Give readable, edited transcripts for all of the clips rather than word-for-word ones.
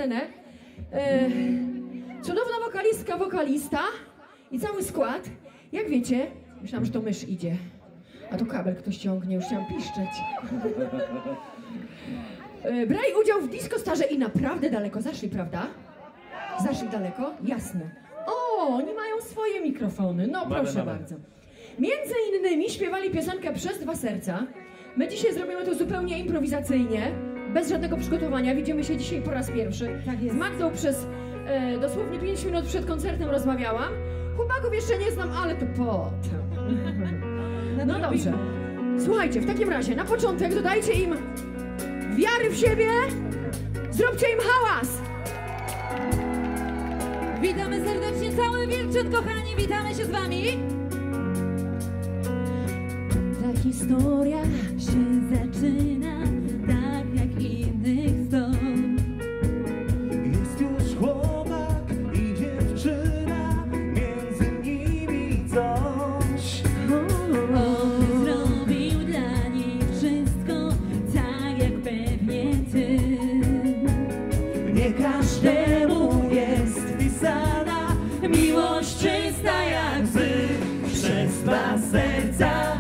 scenę. Cudowna wokalistka, wokalista i cały skład. Jak wiecie, myślałam, że to mysz idzie. A tu kabel ktoś ciągnie, już chciałam piszczeć. Brali udział w Disco Starze i naprawdę daleko zaszli, prawda? Zaszli daleko? Jasne. O, oni mają swoje mikrofony, no proszę bardzo. Między innymi śpiewali piosenkę Przez dwa serca. My dzisiaj zrobimy to zupełnie improwizacyjnie, bez żadnego przygotowania. Widzimy się dzisiaj po raz pierwszy. Tak jest. Z Magdą przez dosłownie 5 minut przed koncertem rozmawiałam. Chłopaków jeszcze nie znam, ale to potem. No dobrze. Słuchajcie, w takim razie na początek dodajcie im wiary w siebie, zróbcie im hałas. Witamy serdecznie cały Wilczyn, kochani, witamy się z wami. Ta historia się zaczyna tak jak innych stąd. Jest już chłopak i dziewczyna, między nimi coś. On zrobił dla niej wszystko tak jak pewnie ty. Nie każdemu jest pisana miłość czysta jak łzy. Przez dwa serca,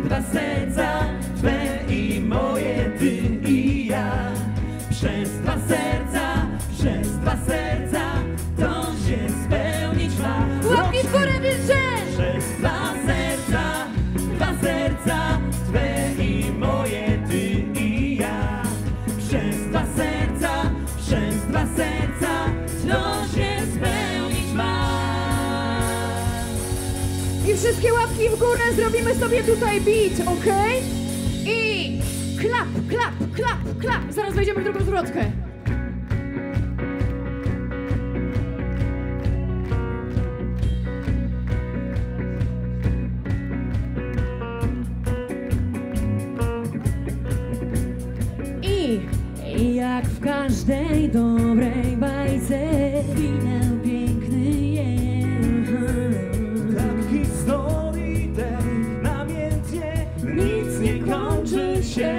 twe i moje, ty i ja. Przez dwa serca, to się spełnić ma. Łapki w górę, Wilczyn! Przez dwa serca, twe i moje, ty i ja. Przez dwa serca, to się spełnić ma. I wszystkie łapki w górę, zrobimy sobie tutaj beat, ok? I klap, klap, klap, klap. Zaraz wejdziemy w drugą zwrotkę. I jak w każdej dobrej bajce finał piękny jest. Tak historii tej namiętnie nic nie kończy się.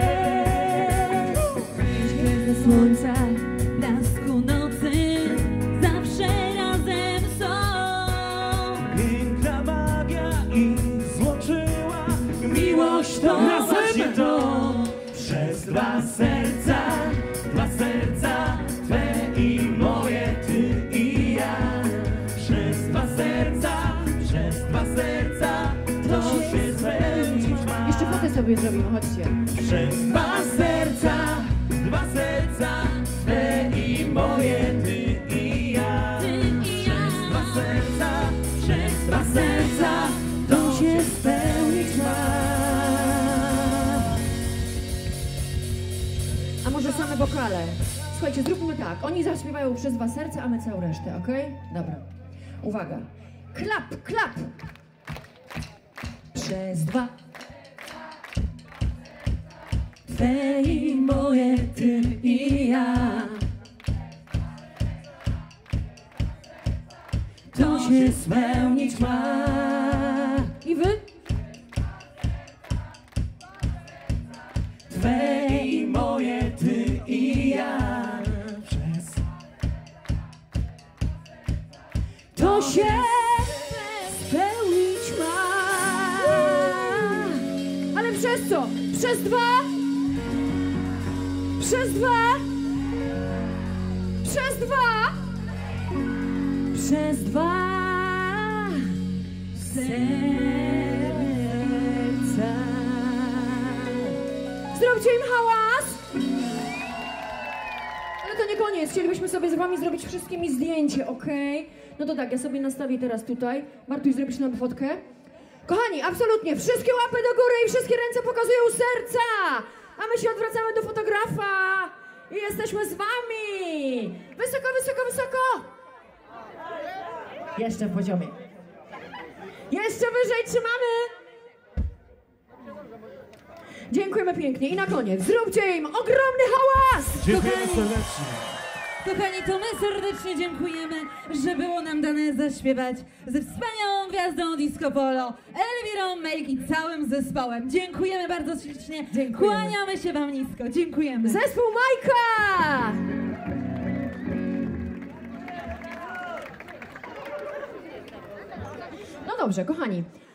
Gwiazdy słońca, Blasku nocy zawsze razem są. Piękna magia i złączyła miłość to właśnie to. Przez dwa serca, twe i moje, ty i ja. Przez dwa serca, to się spełnić ma. jeszcze fotę sobie zrobimy, chodźcie. Przez dwa serca, twe i moje, ty i ja. Przez dwa serca, to się spełnić ma. A może same wokale? Słuchajcie, zróbmy tak. Oni zaśpiewają przez dwa serca, a my całą resztę, ok? Dobra. Uwaga. Klap, klap. Przez dwa. Twe i moje, ty i ja. To się spełnić ma. I wy? Twe i moje, ty i ja. To się spełnić ma. Ale przez co? Przez dwa? Przez dwa? Przez dwa? Przez dwa serca. Zróbcie im hałas! Ale to nie koniec. Chcielibyśmy sobie z wami zrobić wszystkimi zdjęcie, ok? No to tak, ja sobie nastawię teraz tutaj. Bartuś, zrobisz nam fotkę? Kochani, absolutnie, wszystkie łapy do góry i wszystkie ręce pokazują serca! A my się odwracamy do fotografa i jesteśmy z wami! Wysoko, wysoko, wysoko! Jeszcze w poziomie. Jeszcze wyżej trzymamy! Dziękujemy pięknie i na koniec zróbcie im ogromny hałas! Dziękujemy serdecznie. Kochani, to my serdecznie dziękujemy, że było nam dane zaśpiewać ze wspaniałą gwiazdą Disco Polo, Elwirą Make i całym zespołem. Dziękujemy bardzo ślicznie. Kłaniamy się wam nisko. Dziękujemy. Zespół Majka! dobrze, kochani.